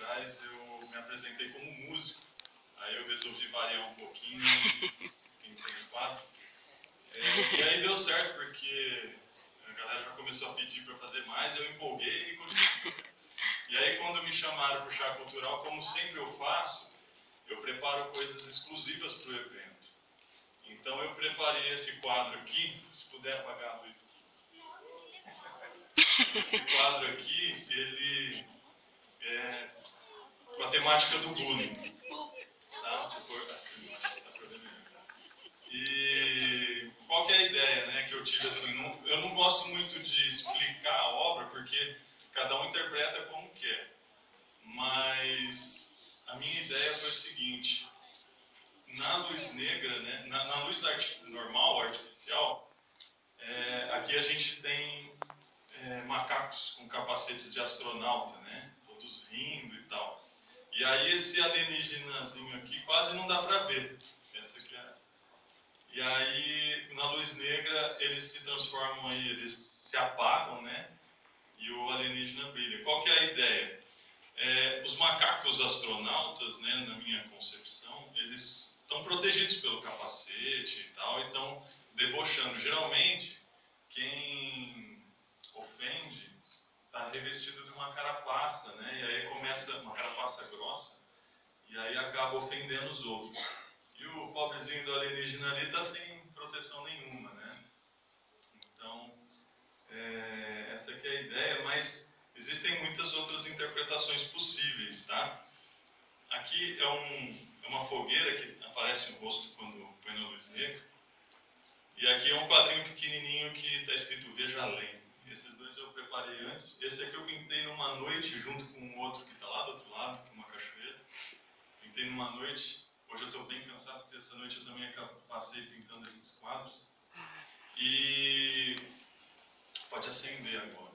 atrás eu me apresentei como músico. Aí eu resolvi variar um pouquinho em quadro. E aí deu certo, porque a galera já começou a pedir para fazer mais, eu empolguei e continuei. E aí quando me chamaram para o Chá Cultural, como sempre eu faço, eu preparo coisas exclusivas para o evento. Então eu preparei esse quadro aqui, se puder apagar a luz. Esse quadro aqui, ele é com a temática do bullying. Tá? Tipo, assim, tá pra ver mesmo. E qual que é a ideia, né, que eu tive assim? Eu não gosto muito de explicar a obra, porque cada um interpreta como quer. Mas a minha ideia foi o seguinte: na luz negra, né, na luz normal, artificial, aqui a gente tem macacos com capacetes de astronauta, né, todos rindo e tal. E aí esse alienígenazinho aqui quase não dá para ver. Essa aqui é. E aí na luz negra eles se transformam aí, eles se apagam, né, e o alienígena brilha. Qual que é a ideia? Os macacos astronautas, né, na minha concepção, eles estão protegidos pelo capacete e tal, e estão debochando. Geralmente, quem ofende está revestido de uma carapaça, né, e aí começa uma carapaça grossa, e aí acaba ofendendo os outros. E o pobrezinho do alienígena ali está sem proteção nenhuma, né? Então, essa aqui é a ideia, mas existem muitas outras interpretações possíveis, tá? Aqui é uma fogueira que aparece no rosto quando põe na luz negra. E aqui é um quadrinho pequenininho que está escrito Veja Além. Esses dois eu preparei antes. Esse aqui eu pintei numa noite junto com um outro que está lá do outro lado, que é uma cachoeira. Pintei numa noite. Hoje eu estou bem cansado, porque essa noite eu também passei pintando esses quadros. E pode acender agora.